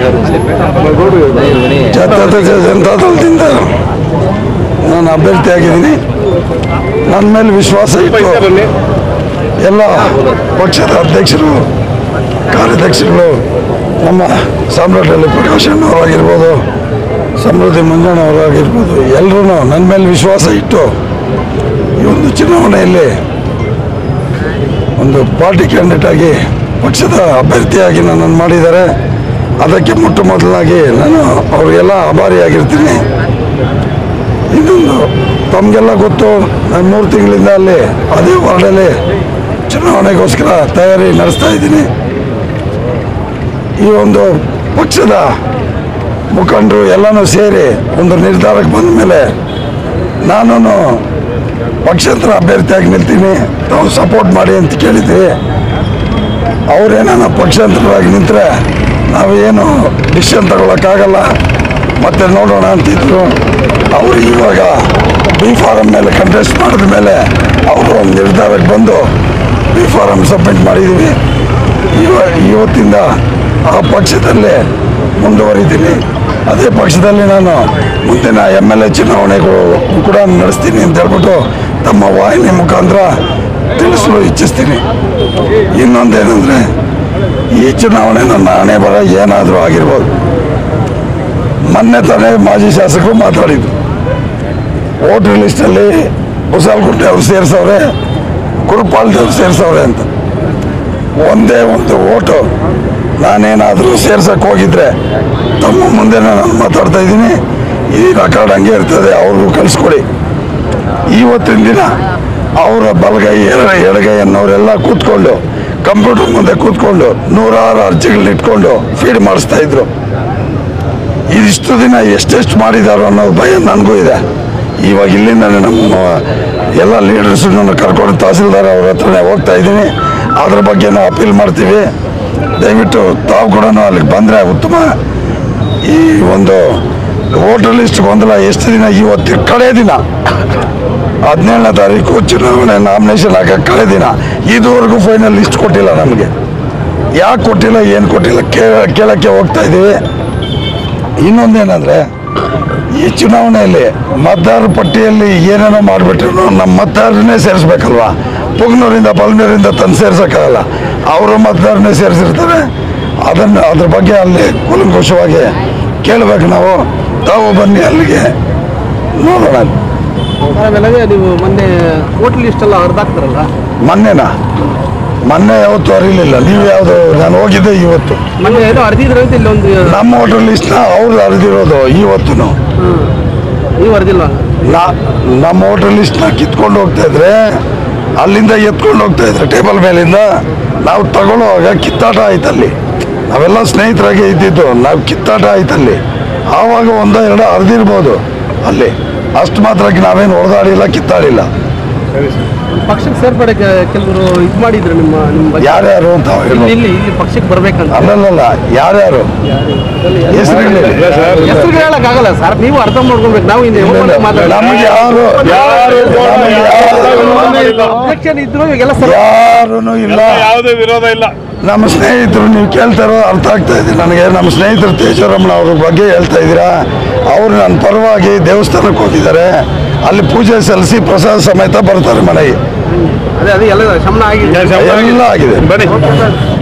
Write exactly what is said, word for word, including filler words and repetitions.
ಜಾತ್ಯತೀತ ಜನತಾದಳದಿಂದ ನಾನು ಅಭ್ಯರ್ಥಿಯಾಗಿದ್ದೀನಿ. ನನ್ನ ಮೇಲೆ ವಿಶ್ವಾಸ ಇಟ್ಟು ಎಲ್ಲ ಪಕ್ಷದ ಅಧ್ಯಕ್ಷರು, ಕಾರ್ಯಾಧ್ಯಕ್ಷರುಗಳು, ನಮ್ಮ ಸಾಮ್ರಾಟಲ್ಲಿ ಪ್ರಕಾಶಣ್ಣವರಾಗಿರ್ಬೋದು, ಸಮೃದ್ಧಿ ಮಂಜಣ್ಣವರಾಗಿರ್ಬೋದು, ಎಲ್ಲರೂ ನನ್ನ ಮೇಲೆ ವಿಶ್ವಾಸ ಇಟ್ಟು ಈ ಒಂದು ಚುನಾವಣೆಯಲ್ಲಿ ಒಂದು ಪಾರ್ಟಿ ಕ್ಯಾಂಡಿಡೇಟ್ ಆಗಿ ಪಕ್ಷದ ಅಭ್ಯರ್ಥಿಯಾಗಿ ನನ್ನನ್ನು ಮಾಡಿದ್ದಾರೆ. ಅದಕ್ಕೆ ಮೊಟ್ಟ ಮೊದಲಾಗಿ ನಾನು ಅವರಿಗೆಲ್ಲ ಆಭಾರಿಯಾಗಿರ್ತೀನಿ. ಇನ್ನೊಂದು ತಮಗೆಲ್ಲ ಗೊತ್ತು, ನಾನು ಮೂರು ತಿಂಗಳಿಂದ ಅಲ್ಲಿ ಅದೇ ವಾರ್ಡಲ್ಲಿ ಚುನಾವಣೆಗೋಸ್ಕರ ತಯಾರಿ ನಡೆಸ್ತಾ ಇದ್ದೀನಿ. ಈ ಒಂದು ಪಕ್ಷದ ಮುಖಂಡರು ಎಲ್ಲನೂ ಸೇರಿ ಒಂದು ನಿರ್ಧಾರಕ್ಕೆ ಬಂದ ಮೇಲೆ ನಾನು ಪಕ್ಷೇತರ ಅಭ್ಯರ್ಥಿಯಾಗಿ ನಿಲ್ತೀನಿ, ತಾವು ಸಪೋರ್ಟ್ ಮಾಡಿ ಅಂತ ಕೇಳಿದ್ವಿ. ಅವರೇನ ಪಕ್ಷಾಂತರವಾಗಿ ನಿಂತರೆ ನಾವು ಏನು ಡಿಸಿಷನ್ ತಗೊಳಕ್ಕಾಗಲ್ಲ, ಮತ್ತೆ ನೋಡೋಣ ಅಂತಿದ್ರು. ಅವರು ಇವಾಗ ಬಿ ಫಾರಂ ಮೇಲೆ ಕಂಟೆಸ್ಟ್ ಮಾಡಿದ ಮೇಲೆ ಅವರು ಒಂದು ನಿರ್ಧಾರಕ್ಕೆ ಬಂದು ಬಿ ಫಾರಂ ಸಬ್ಮಿಟ್ ಮಾಡಿದ್ದೀವಿ. ಇವ ಇವತ್ತಿಂದ ಆ ಪಕ್ಷದಲ್ಲೇ ಮುಂದುವರಿತೀನಿ. ಅದೇ ಪಕ್ಷದಲ್ಲಿ ನಾನು ಮುಂದಿನ ಎಮ್ ಎಲ್ ಎ ಚುನಾವಣೆಗಳು ಕೂಡ ನಡೆಸ್ತೀನಿ ಅಂತ ಹೇಳ್ಬಿಟ್ಟು ತಮ್ಮ ವಾಹಿನಿ ಮುಖಾಂತರ ತಿಳಿಸಲು ಇಚ್ಛಿಸ್ತೀನಿ. ಇನ್ನೊಂದೇನೆಂದರೆ, ಈ ಚುನಾವಣೆ ನನ್ನ ಹಣೆ ಬರ ಏನಾದರೂ ಆಗಿರ್ಬೋದು. ಮೊನ್ನೆ ತಾನೇ ಮಾಜಿ ಶಾಸಕರು ಮಾತಾಡಿದ್ರು, ವೋಟರ್ ಲಿಸ್ಟಲ್ಲಿ ಹೊಸಲ್ಗುಂಟೆ ಅವ್ರು ಸೇರಿಸವ್ರೆ, ಕುರುಪಾಳ್ದವ್ರು ಸೇರಿಸವ್ರೆ ಅಂತ. ಒಂದೇ ಒಂದು ಓಟು ನಾನೇನಾದರೂ ಸೇರ್ಸಕ್ಕೆ ಹೋಗಿದ್ರೆ ತಮ್ಮ ಮುಂದೆ ನಾನು ಮಾತಾಡ್ತಾ ಇದ್ದೀನಿ. ಈ ರೆಕಾರ್ಡ್ ಹಂಗೆ ಇರ್ತದೆ, ಅವ್ರಿಗೂ ಕಳಿಸ್ಕೊಡಿ. ಇವತ್ತಿನ ದಿನ ಅವರ ಬಲಗೈ ಎಡಗೈ ಅನ್ನೋರೆಲ್ಲ ಕೂತ್ಕೊಂಡು ಕಂಪ್ಯೂಟರ್ ಮುಂದೆ ಕೂತ್ಕೊಂಡು ನೂರಾರು ಅರ್ಜಿಗಳನ್ನ ಇಟ್ಕೊಂಡು ಫೀಡ್ ಮಾಡಿಸ್ತಾ ಇದ್ರು. ಇದಿಷ್ಟು ದಿನ ಎಷ್ಟೆಷ್ಟು ಮಾಡಿದಾರೋ ಅನ್ನೋ ಭಯ ನನಗೂ ಇದೆ. ಇವಾಗ ಇಲ್ಲಿಂದ ನಮ್ಮ ಎಲ್ಲ ಲೀಡರ್ಸನ್ನು ಕರ್ಕೊಂಡು ತಹಸೀಲ್ದಾರ್ ಅವ್ರ ಹತ್ರನೇ ಹೋಗ್ತಾ ಇದ್ದೀನಿ. ಅದ್ರ ಬಗ್ಗೆ ನಾವು ಅಪೀಲ್ ಮಾಡ್ತೀವಿ. ದಯವಿಟ್ಟು ತಾವು ಕೂಡ ಅಲ್ಲಿಗೆ ಬಂದರೆ ಉತ್ತಮ. ಈ ಒಂದು ವೋಟರ್ ಲಿಸ್ಟ್ ಗೊಂದಲ ಎಷ್ಟು ದಿನ, ಇವತ್ತು ಕಡೆ ದಿನ ಹದಿನೇಳನೇ ತಾರೀಕು ಚುನಾವಣೆ ನಾಮಿನೇಷನ್ ಹಾಕಕ್ಕೆ ಕಡೆ ದಿನ, ಇದುವರೆಗೂ ಫೈನಲ್ ಲಿಸ್ಟ್ ಕೊಟ್ಟಿಲ್ಲ ನಮಗೆ. ಯಾಕೆ ಕೊಟ್ಟಿಲ್ಲ, ಏನು ಕೊಟ್ಟಿಲ್ಲ ಕೇಳಕ್ಕೆ ಹೋಗ್ತಾ ಇದ್ದೀವಿ. ಇನ್ನೊಂದೇನೆಂದರೆ, ಈ ಚುನಾವಣೆಯಲ್ಲಿ ಮತದಾರರ ಪಟ್ಟಿಯಲ್ಲಿ ಏನೇನೋ ಮಾಡಿಬಿಟ್ರು ನಮ್ಮ ಮತದಾರರನ್ನೇ ಸೇರಿಸ್ಬೇಕಲ್ವ. ಪುಗ್ನೂರಿಂದ ಬಲ್ನೂರಿಂದ ತಂದು ಸೇರ್ಸೋಕ್ಕಾಗಲ್ಲ, ಅವರು ಮತದಾರನ್ನೇ ಸೇರಿಸಿರ್ತಾರೆ. ಅದನ್ನು ಅದ್ರ ಬಗ್ಗೆ ಅಲ್ಲಿ ಕೂಲಂಕುಷವಾಗಿ ಕೇಳಬೇಕು ನಾವು. ತಾವು ಬನ್ನಿ ಅಲ್ಲಿಗೆ ನೋಡೋಣ. ನೀವು ಮೊನ್ನೆ ವೋಟರ್ ಲಿಸ್ಟ್ ಎಲ್ಲ ಹೊರದಾಕ್ತಾರಲ್ಲ, ಮೊನ್ನೆನಾ? ಮೊನ್ನೆ ಯಾವತ್ತು ಅರಿಲಿಲ್ಲ. ನೀವು ಯಾವುದು? ನಾನು ಹೋಗಿದ್ದೆ ಇವತ್ತು. ಮೊನ್ನೆ ಏನೋ ಅರ್ದಿದ್ರು ಅಂತ ಇಲ್ಲೊಂದು ನಮ್ಮ ವೋಟರ್ ಲಿಸ್ಟ್ನ ಅವ್ರು ಅರಿದಿರೋದು ಇವತ್ತು. ನೀವು ಅರ್ದಿಲ್ಲ? ನಾ ನಮ್ಮ ವೋಟರ್ ಲಿಸ್ಟ್ನ ಕಿತ್ಕೊಂಡು ಹೋಗ್ತಾ ಇದ್ರೆ, ಅಲ್ಲಿಂದ ಎತ್ಕೊಂಡು ಹೋಗ್ತಾ ಇದ್ರೆ ಟೇಬಲ್ ಮೇಲಿಂದ, ನಾವು ತಗೊಳ್ಳುವಾಗ ಕಿತ್ತಾಟ ಆಯ್ತಲ್ಲಿ. ನಾವೆಲ್ಲ ಸ್ನೇಹಿತರಾಗೆ ಇದ್ದಿದ್ದು, ನಾವು ಕಿತ್ತಾಟ ಆಯ್ತಲ್ಲಿ. ಆವಾಗ ಒಂದ ಎರಡು ಅರ್ದಿರ್ಬೋದು ಅಲ್ಲಿ, ಅಷ್ಟು ಮಾತ್ರಕ್ಕೆ ನಾವೇನು ಹೊಡೆದಾಡಿಲ್ಲ, ಕಿತ್ತಾಡಿಲ್ಲ. ಪಕ್ಷಕ್ಕೆ ಸೇರ್ಪಡೆಗೆ ಕೆಲವರು ಇದು ಮಾಡಿದ್ರು ನಿಮ್ಮ ನಿಮ್ಮ ಯಾರ್ಯಾರು ಅಂತ ಇಲ್ಲಿ ಇಲ್ಲಿ ಪಕ್ಷಕ್ಕೆ ಬರ್ಬೇಕಂತ. ಅಲ್ಲಲ್ಲ, ಯಾರ್ಯಾರು ಹೆಸರು ಹೇಳಕ್ಕಾಗಲ್ಲ ಸರ್, ನೀವು ಅರ್ಥ ಮಾಡ್ಕೊಬೇಕು. ನಾವು ನಮಗೆ ಯಾರು ಇದ್ರು ಎಲ್ಲ ಯಾರು ಇಲ್ಲ, ಯಾವುದೇ ವಿರೋಧ ಇಲ್ಲ. ನಮ್ಮ ಸ್ನೇಹಿತರು ನೀವು ಕೇಳ್ತಾ ಇರೋ ಅರ್ಥ ಆಗ್ತಾ ಇದೆ ನನಗೆ. ನಮ್ಮ ಸ್ನೇಹಿತರು ತೇಜರಮಣ ಅವ್ರ ಬಗ್ಗೆ ಹೇಳ್ತಾ ಇದ್ದೀರಾ. ಅವರು ನನ್ನ ಪರವಾಗಿ ದೇವಸ್ಥಾನಕ್ಕೆ ಹೋಗಿದ್ದಾರೆ, ಅಲ್ಲಿ ಪೂಜೆ ಸಲ್ಲಿಸಿ ಪ್ರಸಾದ ಸಮೇತ ಬರ್ತಾರೆ ಮನೆಗೆ. ಅದೇ ಅದೇ ಎಲ್ಲ ಶಮನ ಆಗಿದೆ, ಎಲ್ಲ ಆಗಿದೆ.